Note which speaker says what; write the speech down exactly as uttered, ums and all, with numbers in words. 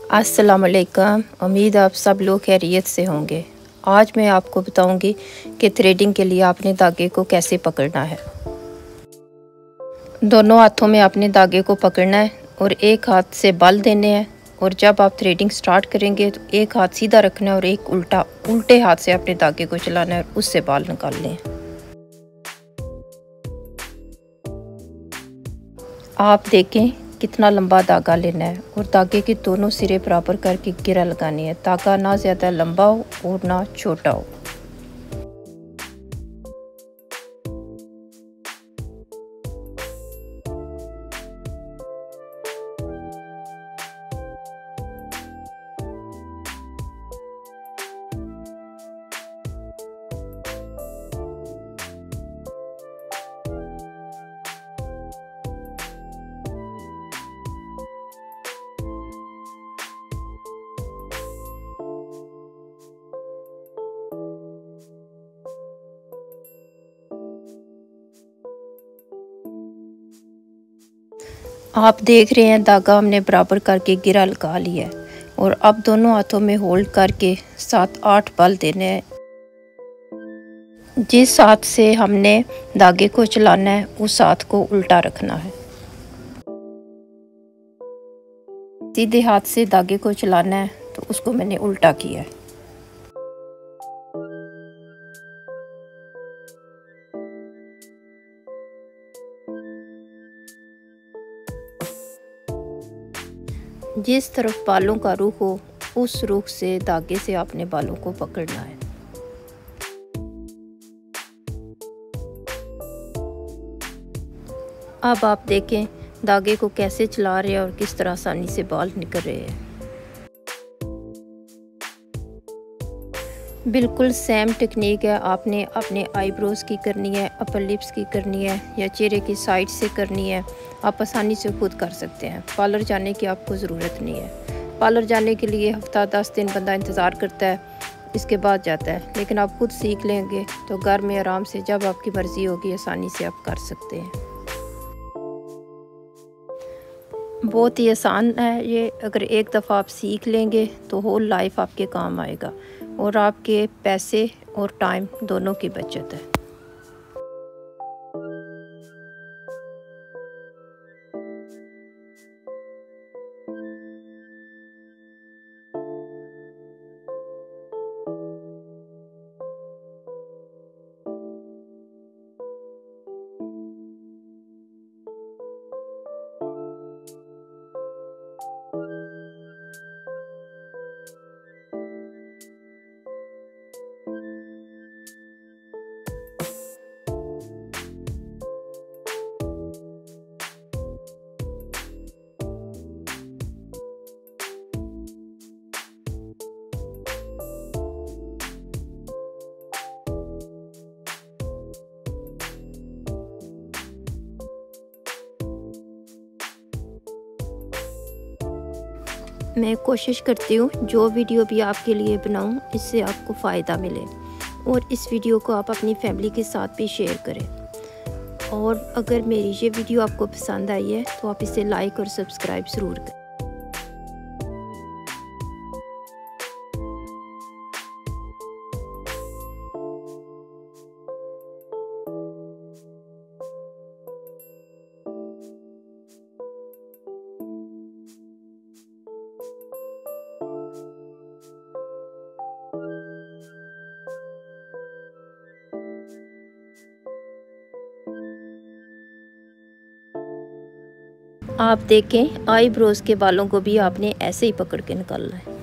Speaker 1: अस्सलामुअलैकुम। उम्मीद आप सब लोग खैरियत से होंगे। आज मैं आपको बताऊंगी कि थ्रेडिंग के लिए आपने धागे को कैसे पकड़ना है। दोनों हाथों में आपने धागे को पकड़ना है और एक हाथ से बल देने हैं। और जब आप थ्रेडिंग स्टार्ट करेंगे तो एक हाथ सीधा रखना है और एक उल्टा उल्टे हाथ से अपने धागे को चलाना है और उससे बाल निकालने हैं। आप देखें कितना लंबा धागा लेना है और धागे के दोनों सिरे बराबर करके गिरा लगानी है। धागा ना ज़्यादा लंबा हो और ना छोटा हो। आप देख रहे हैं धागा हमने बराबर करके गिरा लगा लिया है और अब दोनों हाथों में होल्ड करके सात आठ बल देने हैं। जिस हाथ से हमने धागे को चलाना है उस हाथ को उल्टा रखना है। सीधे हाथ से धागे को चलाना है तो उसको मैंने उल्टा किया है। जिस तरफ बालों का रुख हो उस रुख से धागे से आपने बालों को पकड़ना है। अब आप देखें धागे को कैसे चला रहे हैं और किस तरह आसानी से बाल निकल रहे हैं। बिल्कुल सेम टेक्निक है। आपने अपने आईब्रोज की करनी है, अपर लिप्स की करनी है या चेहरे की साइड से करनी है। आप आसानी से खुद कर सकते हैं। पार्लर जाने की आपको ज़रूरत नहीं है। पार्लर जाने के लिए हफ्ता दस दिन बंदा इंतज़ार करता है, इसके बाद जाता है। लेकिन आप खुद सीख लेंगे तो घर में आराम से जब आपकी मर्ज़ी होगी आसानी से आप कर सकते हैं। बहुत ही आसान है ये। अगर एक दफ़ा आप सीख लेंगे तो होल लाइफ आपके काम आएगा और आपके पैसे और टाइम दोनों की बचत है। मैं कोशिश करती हूँ जो वीडियो भी आपके लिए बनाऊँ इससे आपको फ़ायदा मिले और इस वीडियो को आप अपनी फैमिली के साथ भी शेयर करें। और अगर मेरी ये वीडियो आपको पसंद आई है तो आप इसे लाइक और सब्सक्राइब ज़रूर करें। आप देखें आईब्रोज के बालों को भी आपने ऐसे ही पकड़ के निकालना है।